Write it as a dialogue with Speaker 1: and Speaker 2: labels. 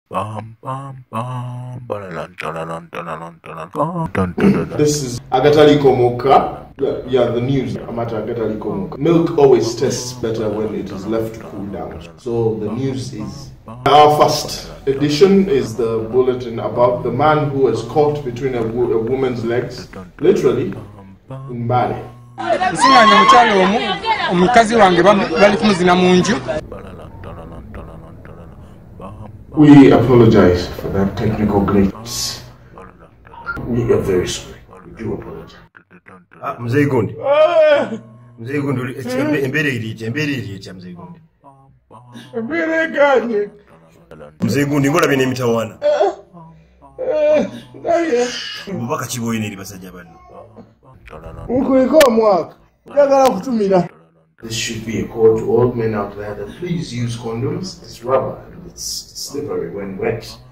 Speaker 1: This is Agataliko Mocha. Yeah, the news. I'm at Agataliko Mocha. Milk always tastes better when it is left to cool down. So the news is... Our first edition is the bulletin about the man who was caught between a woman's legs, literally, in Bali. We apologize for that technical glitch. We are very sorry. We do apologize.
Speaker 2: Mzee Gundi. Mzee Gundi, mbele iliye Mzee Gundi.
Speaker 1: Mbele gani?
Speaker 2: Mzee Gundi ngola bine mitawana. Mbaka chiboyine libasajja bano.
Speaker 1: Nkuliko mwaka. Yagala kutumira. This should be a call to all men out there that please use condoms. It's rubber and it's slippery when wet.